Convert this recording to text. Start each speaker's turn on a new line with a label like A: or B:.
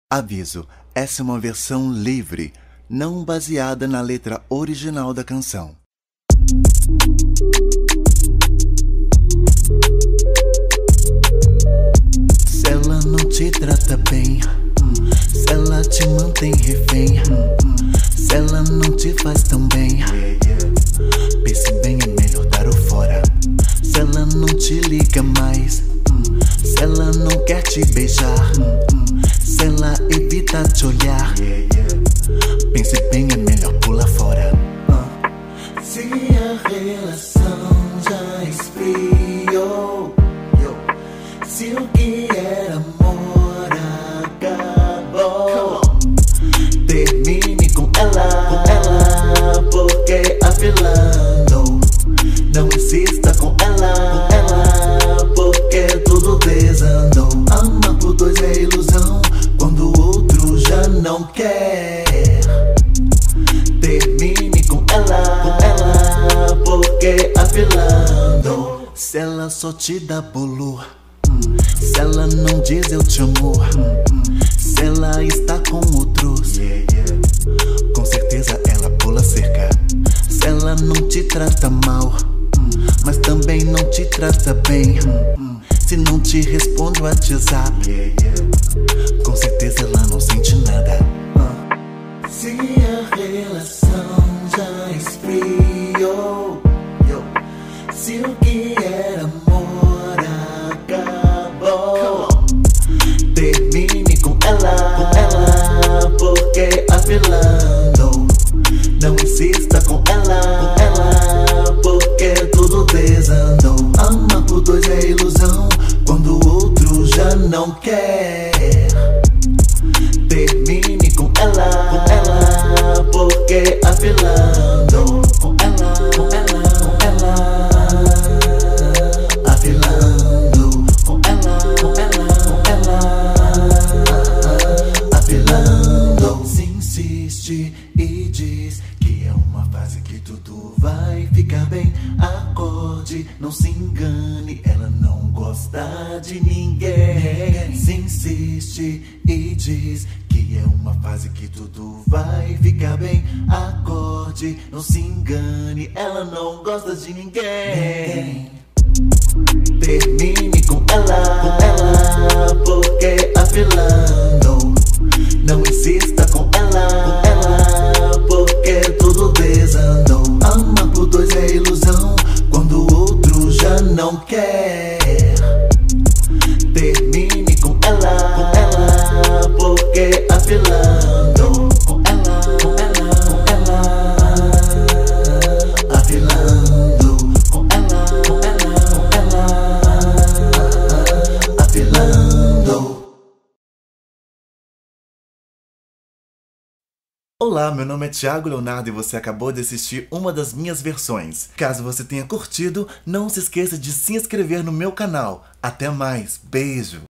A: Aviso: essa é uma versão livre, não baseada na letra original da canção. Se ela não te trata bem, se ela te mantém refém, se ela não te faz tão bem, pense bem, é melhor dar o fora. Se ela não te liga mais, se ela não quer te beijar, se ela evita te olhar, pense bem, é melhor pular fora. Se a relação já esfriou, se o que era amor acabou, termine com ela, porque a fila andou. Não insista com ela, porque tudo desandou. Amar por dois é ilusão, quando o outro já não quer. Termine com ela, porque a fila andou. Se ela só te dá bolo, se ela não diz eu te amo, se ela está com outros, com certeza ela pula cerca. Se ela não te trata mal, mas também não te trata bem, se não te responde o WhatsApp, com certeza ela não sente nada. Se a relação já esfriou, se o que era amor acabou, termine com ela, porque a fila andou. Não insista com ela, porque tudo desandou. Amar por dois é ilusão, quando o outro já não quer. Termine com ela, porque a fila andou. Com ela, a fila andou. Com ela, a fila andou. Se insiste e diz que é uma fase que tudo vai ficar bem, acorde, não se engane, ela não gosta de ninguém. Se insiste e diz que é uma fase que tudo vai ficar bem, acorde, não se engane, ela não gosta de ninguém. Termine com ela, porque a fila andou. Não insista com ela, porque tudo desandou. Amar por dois é ilusão, quando o outro já não quer. Termine com ela, porque a fila andou. Com ela, a fila andou. Com ela, a fila andou. Olá, meu nome é Thiago Leonardo e você acabou de assistir uma das minhas versões. Caso você tenha curtido, não se esqueça de se inscrever no meu canal. Até mais, beijo!